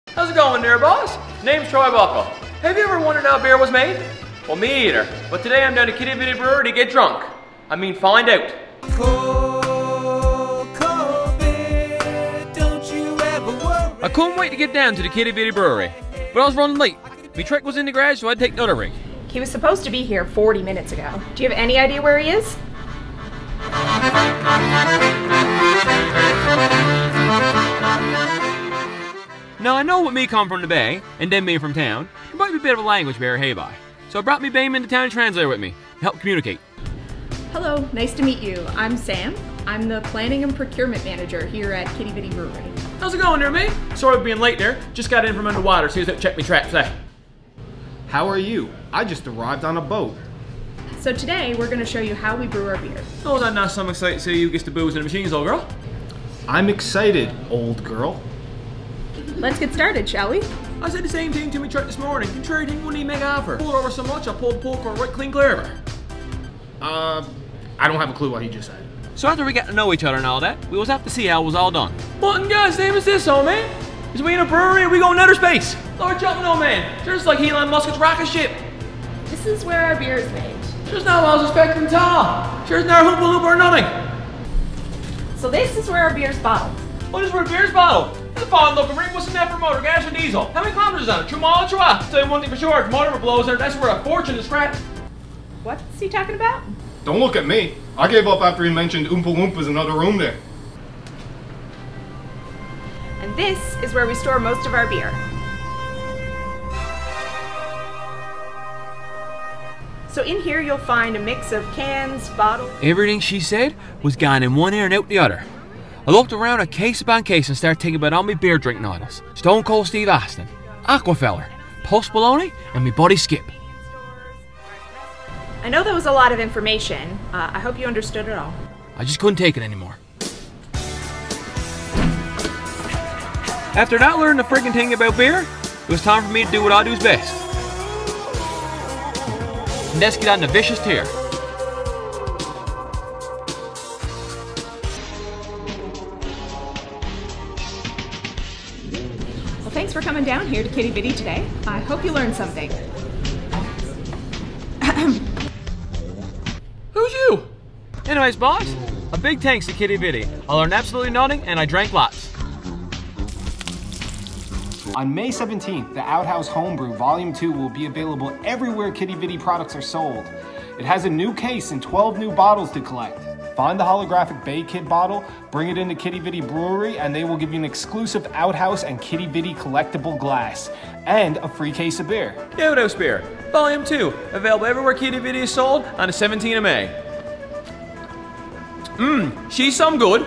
How's it going there, boss? Name's Troy Buckle. Have you ever wondered how beer was made? Well, me either. But today I'm down to Kitty Bitty Brewery to get drunk. I mean, find out. I couldn't wait to get down to the Kitty Bitty Brewery, but I was running late. My truck was in the garage, so I had to take another rig. He was supposed to be here 40 minutes ago. Do you have any idea where he is? Now, I know with me coming from the Bay, and then being from town, there might be a bit of a language barrier hey by. So I brought me bayman to town translator with me to help communicate. Hello, nice to meet you. I'm Sam. I'm the Planning and Procurement Manager here at Kitty Bitty Brewery. How's it going there, mate? Sorry for being late there. Just got in from underwater, so you have to check me traps. How are you? I just arrived on a boat. So today, we're going to show you how we brew our beer. Oh, is that not some exciting to see you gets the booze in the machines, old girl? I'm excited, old girl. Let's get started, shall we? I said the same thing to me truck this morning. Contrary thing wouldn't even make offer. Pulled over so much, I pulled the pull cord right clean clear of her. I don't have a clue what he just said. So after we got to know each other and all that, we was have to see how it was all done. What in God's name is this, old man? Is we in a brewery or we going outer space? Lord jumping, old man. Sure, it's like Elon Musk's rocket ship. This is where our beer is made. Sure's not what I was expecting at all. Sure's not a hoopah loop or nothing. So this is where our beer's bottled. What is where beer's bottled? It's a fine looking ring. What's in that for motor? Gas or diesel? How many kilometers on it? True mile or true what? Tell you one thing for sure, if motor blows there, that's where a fortune is scrapped. What's he talking about? Don't look at me. I gave up after he mentioned Oompa Loompas in another room there. And this is where we store most of our beer. So in here you'll find a mix of cans, bottles... Everything she said was gone in one ear and out the other. I looked around at case upon case and started thinking about all my beer drinking idols. Stone Cold Steve Austin, Aquafeller, Post Baloney, and me buddy Skip. I know that was a lot of information. I hope you understood it all. I just couldn't take it anymore. After not learning the friggin' thing about beer, it was time for me to do what I do best. And let's get on the vicious tear. Well, thanks for coming down here to Kitty Bitty today. I hope you learned something. Who's you? Anyways, boss, a big thanks to Kitty Bitty. I learned absolutely nothing and I drank lots. On May 17th, the Outhouse Homebrew Volume 2 will be available everywhere Kitty Bitty products are sold. It has a new case and 12 new bottles to collect. Find the holographic Bay Kid bottle, bring it into Kitty Bitty Brewery, and they will give you an exclusive Outhouse and Kitty Bitty collectible glass, and a free case of beer. Outhouse Beer, Volume 2, available everywhere Kitty Bitty is sold on the 17th of May. She's some good.